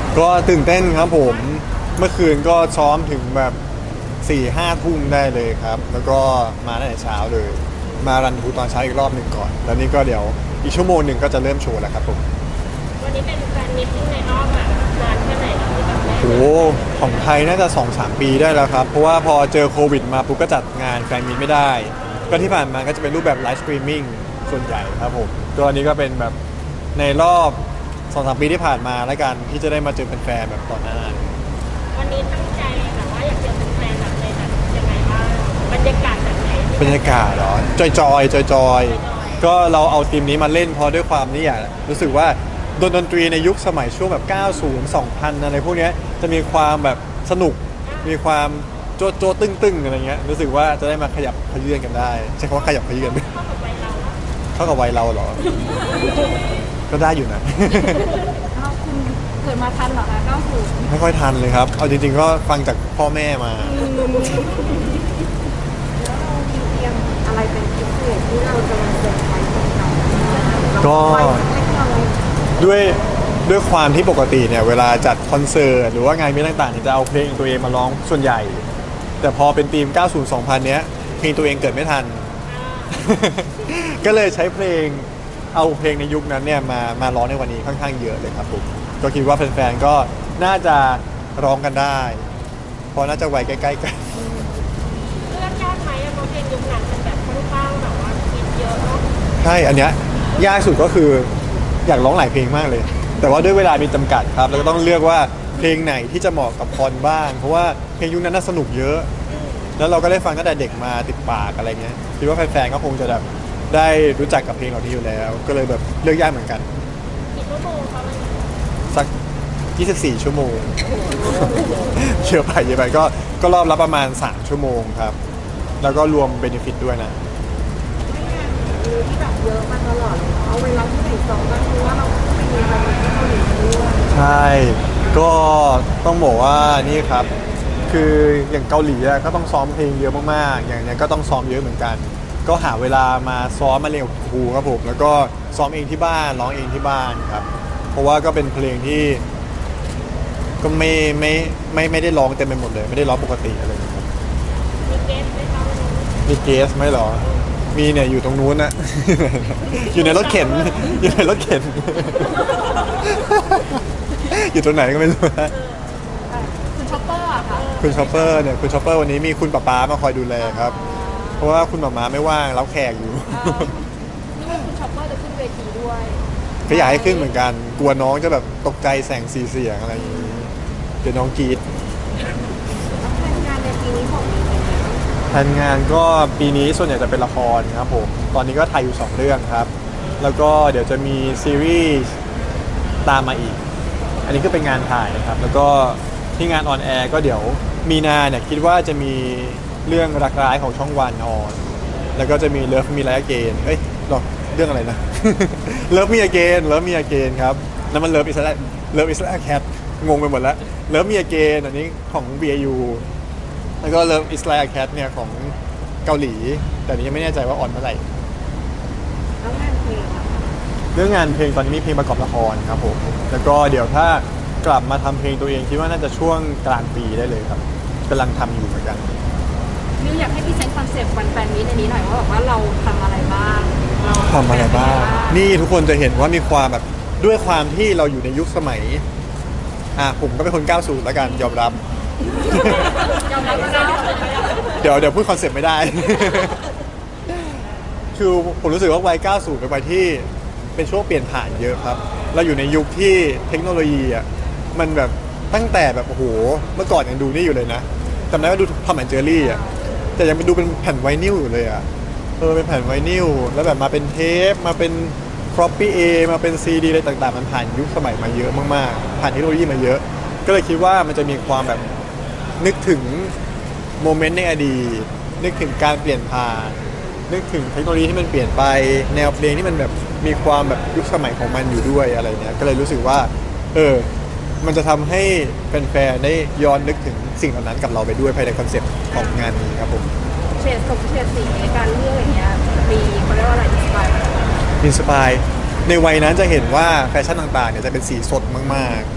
ก็ตื่นเต้นครับผมเมื่อคืนก็ซ้อมถึงแบบ4-5 ทุ่มได้เลยครับแล้วก็มาตั้งแต่เช้าเลยมารันทูตอนเช้าอีกรอบหนึ่งก่อนแล้วนี่ก็เดี๋ยวอีกชั่วโมงหนึ่งก็จะเริ่มโชว์แล้วครับผมวันนี้เป็นแฟนมิตติ้งในรอบแบบนานแค่ไหนแล้วที่แบบแม่โอ้ของไทยน่าจะ2-3 ปีได้แล้วครับเพราะว่าพอเจอโควิดมาปุ๊บก็จัดงานแฟนมีตไม่ได้ก็ที่ผ่านมาก็จะเป็นรูปแบบไลฟ์สตรีมมิ่งส่วนใหญ่ครับผมตัวอันนี้ก็เป็นแบบในรอบ2-3 ปีที่ผ่านมาแล้วกันที่จะได้มาเจอแฟนๆแบบต่อหน้าวันนี้ตั้งใจแบบว่าอยากเจอแฟนๆแบบในแบบยังไงบ้างบรรยากาศแบบไหนบรรยากาศเหรอจอยจอยจอยจอยๆก็เราเอาทีมนี้มาเล่นเพราะด้วยความนี่อยากรู้สึกว่าดนตรีในยุคสมัยช่วงแบบ90 2000อะไรพวกเนี้ยจะมีความแบบสนุกมีความโจโจตึ้งตึ้งอะไรเงี้ยรู้สึกว่าจะได้มาขยับขยื่นกันได้ใช่คำว่าขยับขยื่นไหมเข้ากับวัยเราอะเข้ากับวัยเราเหรอก็ได้อยู่นะอ้าวคุณเกิดมาทันเหรอคะ90 ไม่ค่อยทันเลยครับเอาจริงๆก็ฟังจากพ่อแม่มาแล้วเรามีเตรียมอะไรเป็นพิเศษที่เราจะมาเซอร์ไพรส์กับเราก็ไปให้เราด้วยด้วยความที่ปกติเนี่ยเวลาจัดคอนเสิร์ตหรือว่างานมีต่างๆเนี่ยจะเอาเพลงตัวเองมาร้องส่วนใหญ่ แต่พอเป็นทีม 90 2000 เนี้ยเพลงตัวเองเกิดไม่ทัน ก็เลยใช้เพลงเอาเพลงในยุคนั้นเนี่ยมาร้องในวันนี้ค่อนข้างเยอะเลยครับผมก็คิดว่าแฟนๆก็น่าจะร้องกันได้เพราะน่าจะไว้ใกล้ๆกันเลือกยากไหมอะเพราะเพลงยุคนั้นมันแบบค่อนข้างแบบว่าคิดเยอะเนาะใช่อันเนี้ยยากสุดก็คืออยากร้องหลายเพลงมากเลย แต่ว่าด้วยเวลามีจำกัดครับแล้วก็ต้องเลือกว่าเพลงไหนที่จะเหมาะกับคอนบ้างเพราะว่าเพลงยุคนั้นน่าสนุกเยอะ แล้วเราก็ได้ฟังตั้งแต่เด็กมาติดปากอะไรเงี้ยคิดว่าแฟนๆก็คงจะแบบได้รู้จักกับเพลงเหล่านี้อยู่แล้ว ก็เลยแบบเลือกยากเหมือนกันกี่ชั่วโมงคะมันสัก24 ชั่วโมงเยอะไปเยอะไปก็รอบละประมาณ3 ชั่วโมงครับแล้วก็รวมเบนฟิตด้วยนะที่แบบเยอะมาตลอดเลยเนาะเอาเวลาที่ไหนซ้อมก็คือว่าเราไปเรียนไปที่เกาหลีด้วยใช่ก็ต้องบอกว่านี่ครับคืออย่างเกาหลีอะก็ต้องซ้อมเพลงเยอะมากๆอย่างเนี้ยก็ต้องซ้อมเยอะเหมือนกันก็หาเวลามาซ้อมมาเรียนกับครูครับผมแล้วก็ซ้อมเองที่บ้านร้องเองที่บ้านครับเพราะว่าก็เป็นเพลงที่ก็ไม่ได้ร้องเต็มไปหมดเลยไม่ได้ร้องปกติอะไรอย่างเงี้ยครับมีเกสไหมคะวันนี้มีเกสไหมเหรอมีเนี่ยอยู่ตรงนู้นนะ อยู่ในรถเข็นอยู่ในรถเข็น อยู่ตรงไหนก็ไม่รู้นะคุณช็อปเปอร์อะค่ะคุณชอปเปอร์เนี่ยคุณชอปเปอร์วันนี้มีคุณป๊าป๊ามาคอยดูแลครับเพราะว่าคุณหม่าม้าไม่ว่างรับแขกอยู่นี่ว่าคุณช็อปเปอร์จะขึ้นเวทีด้วยก็อยากให้ขึ้นเหมือนกันกลัวน้องจะแบบตกใจแสงสีเสียงอะไรอย่างนี้เดี๋ยวน้องกรีดแล้วแผนงานในปีนี้ของมีเป็นไงบ้างแผนงานก็ปีนี้ส่วนใหญ่จะเป็นละครครับผมตอนนี้ก็ถ่ายอยู่2 เรื่องครับแล้วก็เดี๋ยวจะมีซีรีส์ตามมาอีกอันนี้ก็เป็นงานถ่ายนะครับแล้วก็ที่งานออนแอร์ก็เดี๋ยวมีนาเนี่ยคิดว่าจะมีเรื่องรักร้ายของช่องวันออนแล้วก็จะมีเลิฟมีไลท์เกนเอ้ยหรอเรื่องอะไรนะ เลิฟมีอเกนเลิฟมีอเกนครับนั่นมันเลิฟอิสระเลิฟอิสระแคทงงไปหมดแล้วเลิฟมีอเกนอันนี้ของ BAU แล้วก็เลิฟอิสระแคทเนี่ยของเกาหลีแต่นี้ยังไม่แน่ใจว่าออนเมื่อไหร่แล้วงานเพลงอะค่ะเรื่องงานเพลงตอนนี้มีเพลงประกอบละครครับผมแล้วก็เดี๋ยวถ้ากลับมาทำเพลงตัวเองคิดว่าน่าจะช่วงกลางปีได้เลยครับกำลังทำอยู่เหมือนกันมิวอยากให้พรีเซนต์คอนเซปต์วันแฟนมีตในนี้หน่อยว่าแบบว่าเราทำอะไรบ้างเราทำอะไรบ้างนี่ทุกคนจะเห็นว่ามีความแบบด้วยความที่เราอยู่ในยุคสมัยผมก็เป็นคน 90 แล้วกันยอมรับยอมรับนะเดี๋ยวพูดคอนเซ็ปต์ไม่ได้ คือผมรู้สึกว่าวัย 90 เป็นวัยที่เป็นช่วงเปลี่ยนผ่านเยอะครับเราอยู่ในยุคที่เทคโนโลยีอ่ะมันแบบตั้งแต่แบบโอ้โหเมื่อก่อนยังดูนี่อยู่เลยนะจำได้ว่าดูทอมแอนด์เจอรี่อ่ะแต่ยังเป็นดูเป็นแผ่นไวนิลอยู่เลยอ่ะเป็นแผ่นไวนิลแล้วแบบมาเป็นเทปมาเป็นฟลอปปี้มาเป็นซีดีอะไรต่างๆมันผ่านยุคสมัยมาเยอะมากๆผ่านเทคโนโลยีมาเยอะก็เลยคิดว่ามันจะมีความแบบนึกถึงโมเมนต์ในอดีตนึกถึงการเปลี่ยนผ่านนึกถึงเทคโนโลยีที่มันเปลี่ยนไปแนวเพลงที่มันแบบมีความแบบยุคสมัยของมันอยู่ด้วยอะไรเนี้ยก็เลยรู้สึกว่ามันจะทำให้แฟนๆได้ย้อนนึกถึงสิ่งเหล่านั้นกับเราไปด้วยภายในคอนเซ็ปต์ของงานนี้ครับผมเฉดสมเฉดสีการเลือกอย่างเงี้ยมีเขาเรียกว่าอะไรอินสปายมาจากอะไรอินสปายในวัยนั้นจะเห็นว่าแฟชั่นต่างๆเนี่ยจะเป็นสีสดมากๆ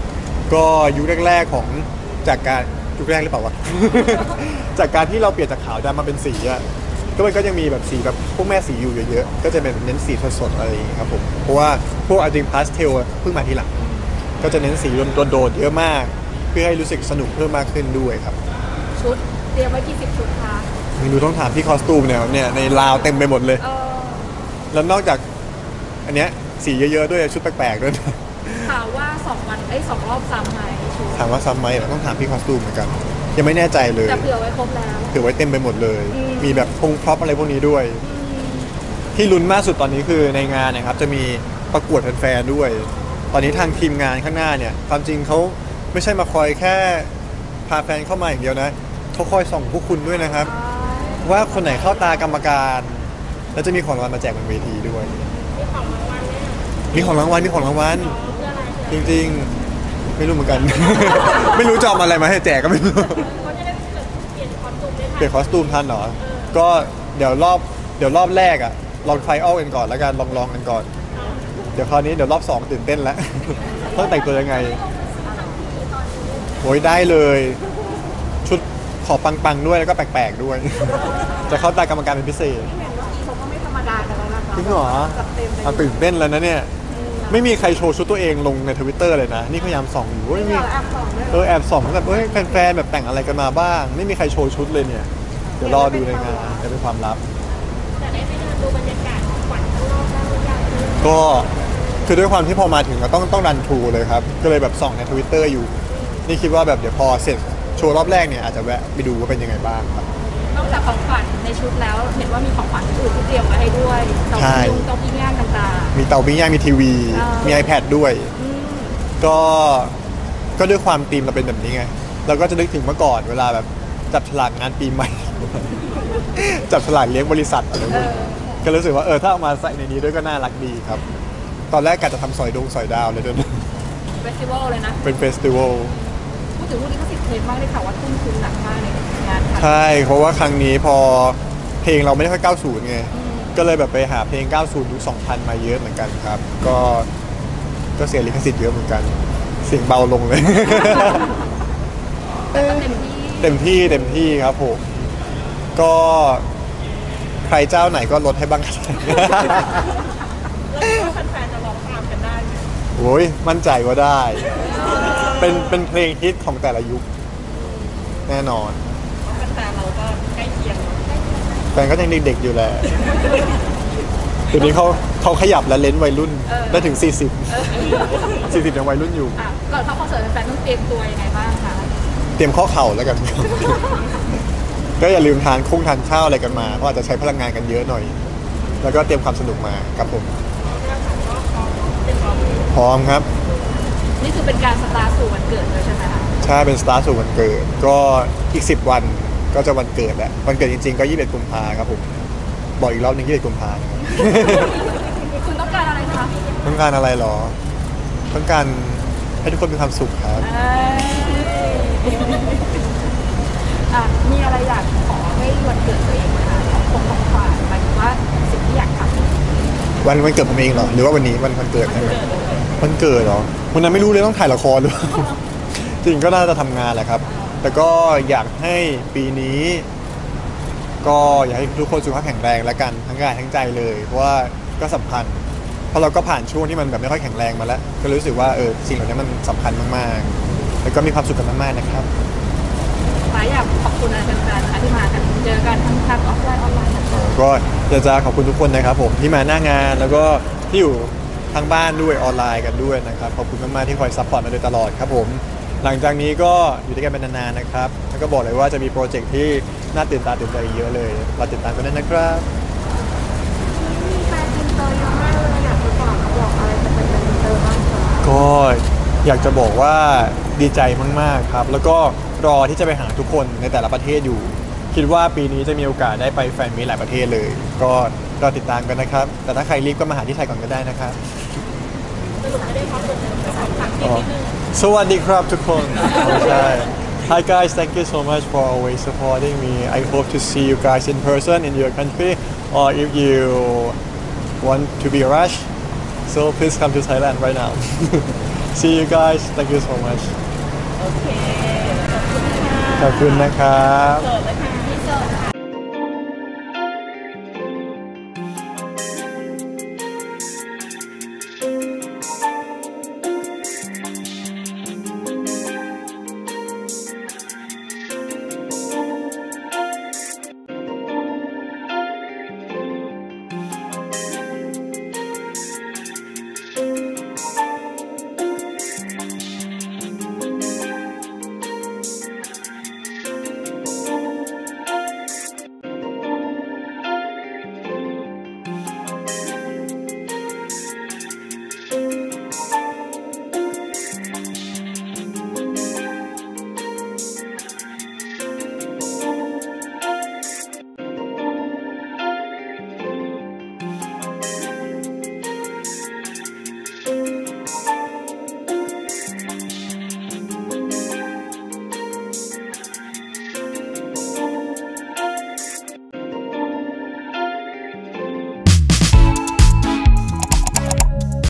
ก็ยุคแรกๆของจากการยุคแรกหรือเปล่าวะ จากการที่เราเปลี่ยนจากขาวดำมาเป็นสีอะก็มันก็ยังมีแบบสีแบบพวกแม่สีอยู่เยอะๆก็จะเป็นเน้นสีสดๆอะไรอย่างเงี้ยครับผมเพราะว่าพวกอาร์ติพาสเทลเพิ่งมาทีหลังก็จะเน้นสีโดดๆเยอะมาก เพื่อให้รู้สึกสนุกเพิ่มมากขึ้นด้วยครับชุดเตรียมไว้กี่สิบชุดคะไม่รู้ต้องถามพี่คอสตูมเนี่ยในลาวเต็มไปหมดเลยเออแล้วนอกจากอันเนี้ยสีเยอะๆด้วยชุดแปลกๆด้วยนะข่าวว่า2 วัน2 รอบซ้ำไหมชุดถามว่าซ้ำไหมเหรอต้องถามพี่คอสตูมเหมือนกัน ยังไม่แน่ใจเลยแต่เผื่อไว้ครบแล้วเผื่อไว้เต็มไปหมดเลยอืมมีแบบพงพร็อพอะไรพวกนี้ด้วย ที่ลุ้นมากสุดตอนนี้คือในงานนะครับจะมีประกวดแฟนๆด้วย ตอนนี้ทางทีมงานข้างหน้าเนี่ยความจริงเขาไม่ใช่มาคอยแค่พาแฟนเข้ามาอย่างเดียวนะเขาคอยส่องพวกคุณด้วยนะครับ ว่าคนไหนเข้าตากรรมการ แล้วจะมีของรางวัลมาแจกบนเวทีด้วยมีของรางวัลเนี่ยมีของรางวัลมีของรางวัลเพื่ออะไรจริงๆ ไม่รู้เหมือนกัน ไม่รู้จะเอาอะไรมาให้แจกก็ไม่รู้เขาจะได้เกิดเปลี่ยนคอสตูมได้ทันเปลี่ยนคอสตูมทันเหรอ ก็เดี๋ยวรอบแรกอะลองไฟออลกันก่อนแล้วกันลองกันก่อน เดี๋ยวคราวนี้เดี๋ยวรอบ2ตื่นเต้นแล้ว ต้องแต่งตัวยังไงโอ้ยได้เลย ชุดขอปังๆด้วยแล้วก็แปลกๆด้วย จะเข้าตากรรมการเป็นพิเศษเห็นเมื่อกี้เขาก็ไม่ธรรมดากันแล้วนะคะจริงเหรอจัดเต็มเลยเอาตื่นเต้นแล้วนะเนี่ย ไม่มีใครโชว์ชุดตัวเองลงในทวิตเตอร์เลยนะ นี่พยายามส่องอยู่เว้ยไม่มีเอาแอปสองด้วยแอบส่องแบบเฮ้ยแฟนๆแบบแต่งอะไรกันมาบ้าง ไม่มีใครโชว์ชุดเลยเนี่ย เดี๋ยวรอดูในงานจะเป็นความลับแต่ได้ไปเดินดูบรรยากาศของขวัญข้างนอกบ้างหรือยังก็คือด้วยความที่พอมาถึงเราต้องรันทรูเลยครับ ก็เลยแบบส่องในทวิตเตอร์อยู่ นี่คิดว่าแบบเดี๋ยวพอเสร็จโชว์รอบแรกเนี่ยอาจจะแวะไปดูว่าเป็นยังไงบ้างครับนอกจากของขวัญในชุดแล้ว เห็นว่ามีของขวัญอื่นที่เตรียมไว้ให้ด้วยเตาใช่ปิ้งเตาปิ้งย่างต่างมีเตาปิ้งย่างมีทีวีอ่ามีมี iPad ด้วยๆอืมก็ด้วยความธีมเราเป็นแบบนี้ไง เราก็จะนึกถึงเมื่อก่อนเวลาแบบจับฉลากงานปีใหม่ จับฉลากเลี้ยงบริษัทอะไรพวกนี้ก็รู้สึกว่าถ้าเอามาใส่ในนี้ด้วยก็น่ารักดีครับ ตอนแรกกะจะทำสอยดาวเลยด้วยนะเฟสติวัลเลยนะเป็นเฟสติวัลพูดถึงพวกนี้ก็สิทธิ์เพลงมากเลยค่ะว่าทุ่มทุนหนักมากในงานค่ะใช่ เพราะว่าครั้งนี้พอเพลงเราไม่ได้ค่อย90ไง ก็เลยแบบไปหาเพลง 90ยุค2000 มาเยอะเหมือนกันครับ ก็เสียลิขสิทธิ์เยอะเหมือนกัน เสียงเบาลงเลยแต่ก็เต็มที่เต็มที่ครับผม ก็ใครเจ้าไหนก็ลดให้บ้าง ก็ได้แล้วคิดว่าแฟนๆจะร้องตามกันได้ไหมโอ้ยมั่นใจว่าได้ เป็นเพลงฮิตของแต่ละยุค แน่นอนเพราะแฟนๆเราก็ใกล้เคียงแฟนก็ยังเด็กๆอยู่แหละเดี๋ยวนี้เขาขยับและเลนส์วัยรุ่นได้ถึง 40ยังวัยรุ่นอยู่อ่ะก่อนเข้าคอนเสิร์ตแฟนๆต้องเตรียมตัวยังไงบ้างคะเตรียมข้อเข่าแล้วกัน ก็อย่าลืมทานข้าวอะไรกันมาเพราะอาจจะใช้พลังงานกันเยอะหน่อย แล้วก็เตรียมความสนุกมาครับผม พร้อมครับนี่คือเป็นการสตาร์ทสู่วันเกิดเลยใช่ไหมคะใช่เป็นสตาร์ทสู่วันเกิด ก็อีก10 วันก็จะวันเกิดแล้ววันเกิดจริงๆก็21กุมภาครับผมบอกอีกรอบหนึง21กุมภาคุณต้องการอะไรคะต้องการอะไรหรอ ต้องการให้ทุกคนมีความสุขครับอ่ะมีอะไรอยากขอให้วันเกิดตัวเองไหมคะของขวัญหมายถึงว่าสิ่งที่อยากทำวันเกิดผมเองเหรอหรือว่าวันนี้วันเกิดใช่ไหมวันเกิดเหรอวันนั้นไม่รู้เลยต้องถ่ายละครหรือเปล่า จริงก็น่าจะทำงานแหละครับ แต่ก็อยากให้ปีนี้ ก็อยากให้ทุกคนสุขภาพแข็งแรงและกันทั้งกายทั้งใจเลยเพราะว่าก็สำคัญเพราะเราก็ผ่านช่วงที่มันแบบไม่ค่อยแข็งแรงมาแล้ว ก็รู้สึกว่าสิ่งเหล่านี้มันสำคัญมากๆ แล้วก็มีความสุขกันมากๆนะครับฟ้าอยากขอบคุณอะไรแฟนๆนะคะที่มากันเจอกันทั้งทางออฟไลน์นะคะก็อยากจะขอบคุณทุกคนนะครับผมที่มาหน้างานแล้วก็ที่อยู่ทางบ้านด้วยออนไลน์กันด้วยนะครับขอบคุณมากๆที่คอยซัพพอร์ตมาโดยตลอดครับผมหลังจากนี้ก็อยู่ด้วยกันเป็นนานๆนะครับแล้วก็บอกเลยว่าจะมีโปรเจกต์ที่น่าตื่นตาตื่นใจเยอะเลยเราติดตามกันได้นะครับมีแฟนอินเตอร์เยอะมากเลยอยากจะบอกอะไรจะเป็นแฟนอินเตอร์บ้างคะก็อยากจะบอกว่าดีใจมากๆครับแล้วก็รอที่จะไปหาทุกคนในแต่ละประเทศอยู่ คิดว่าปีนี้จะมีโอกาสได้ไปแฟนมีตหลายประเทศเลย ก็รอติดตามกันนะครับ แต่ถ้าใครรีบก็มาหาที่ไทยก่อนก็ได้นะครับสรุปไม่ได้ความสุขแต่ของฝากเพียงนิดนึงสวัสดีครับทุกคนใช่ Hi guys, thank you so much for always supporting me. I hope to see you guys in person in your country, or if you want to be rushed, so please come to Thailand right now. see you guys thank you so much โอเค ขอบคุณค่ะขอบคุณนะครับเกิดเลยค่ะ